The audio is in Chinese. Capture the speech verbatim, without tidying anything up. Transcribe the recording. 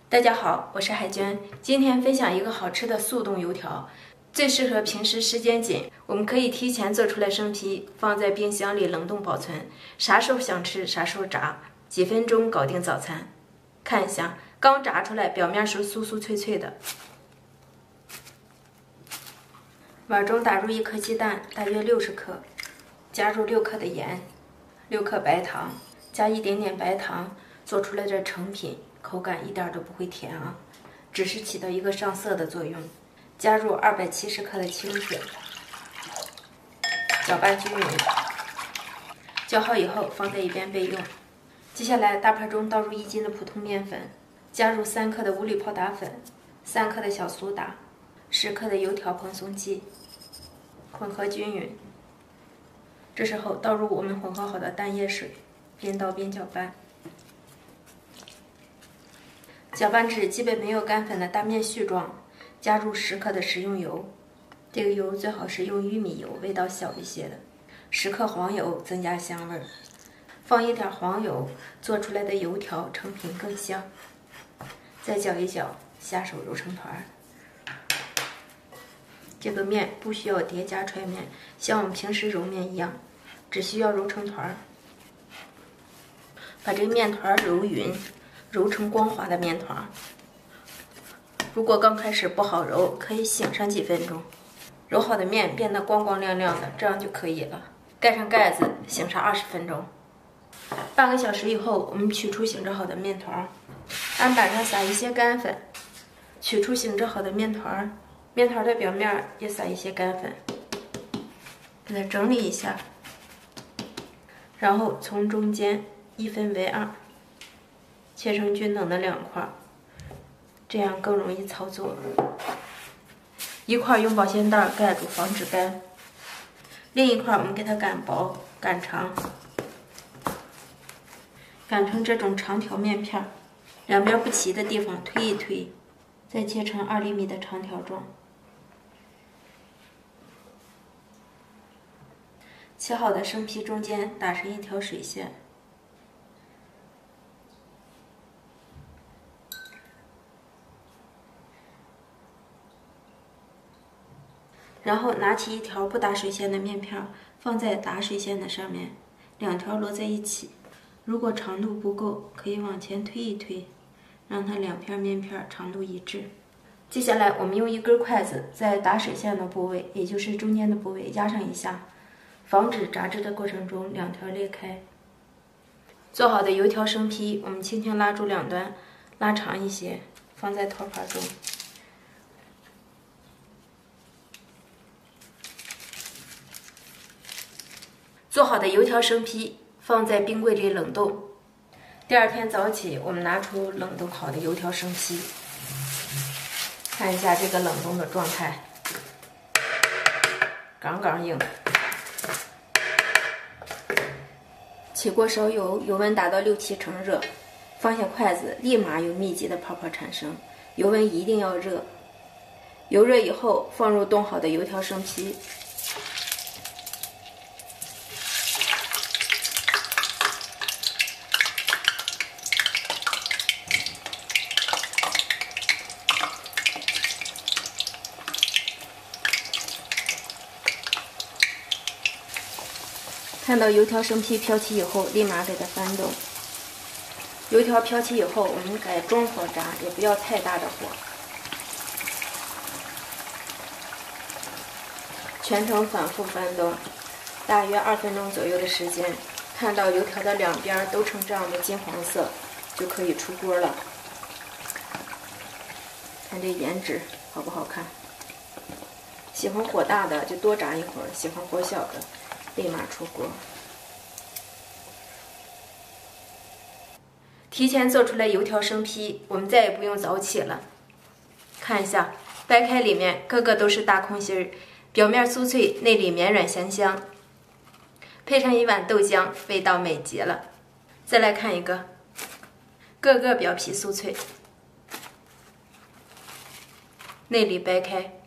大家好，我是海娟，今天分享一个好吃的速冻油条，最适合平时时间紧，我们可以提前做出来生坯，放在冰箱里冷冻保存，啥时候想吃啥时候炸，几分钟搞定早餐。看一下，刚炸出来，表面是酥酥脆脆的。碗中打入一颗鸡蛋，大约六十克，加入六克的盐，六克白糖，加一点点白糖，做出来的成品。口感一点都不会甜啊，只是起到一个上色的作用。加入二百七十克的清水，搅拌均匀。搅好以后放在一边备用。接下来大盘中倒入一斤的普通面粉，加入三克的五里泡打粉，三克的小苏打，十克的油条蓬松剂，混合均匀。这时候倒入我们混合好的蛋液水，边倒边搅拌。搅拌至基本没有干粉的大面絮状，加入十克的食用油，这个油最好是用玉米油，味道小一些的。十克黄油增加香味儿，放一点黄油，做出来的油条成品更香。再搅一搅，下手揉成团儿。这个面不需要叠加揣面，像我们平时揉面一样，只需要揉成团儿。把这面团揉匀。揉成光滑的面团。如果刚开始不好揉，可以醒上几分钟，揉好的面变得光光亮亮的，这样就可以了。盖上盖子，醒上二十分钟。半个小时以后，我们取出醒制好的面团，案板上撒一些干粉，取出醒制好的面团，面团的表面也撒一些干粉，给它整理一下，然后从中间一分为二。切成均等的两块，这样更容易操作。一块用保鲜袋盖住，防止干；另一块我们给它擀薄、擀长，擀成这种长条面片，两边不齐的地方推一推，再切成二厘米的长条状。切好的生坯中间打上一条水线。然后拿起一条不打水线的面片，放在打水线的上面，两条摞在一起。如果长度不够，可以往前推一推，让它两片面片长度一致。接下来我们用一根筷子在打水线的部位，也就是中间的部位压上一下，防止炸制的过程中两条裂开。做好的油条生坯，我们轻轻拉住两端，拉长一些，放在托盘中。做好的油条生坯放在冰柜里冷冻。第二天早起，我们拿出冷冻好的油条生坯，看一下这个冷冻的状态，杠杠硬。起锅烧油，油温达到六七成热，放下筷子，立马有密集的泡泡产生，油温一定要热。油热以后，放入冻好的油条生坯。看到油条生坯飘起以后，立马给它翻动。油条飘起以后，我们改中火炸，也不要太大的火。全程反复翻动，大约二分钟左右的时间。看到油条的两边都呈这样的金黄色，就可以出锅了。看这颜值好不好看？喜欢火大的就多炸一会儿，喜欢火小的立马出锅。提前做出来油条生坯，我们再也不用早起了。看一下，掰开里面个个都是大空心儿，表面酥脆，内里绵软香香。配上一碗豆浆，味道美极了。再来看一个，个个表皮酥脆，内里掰开。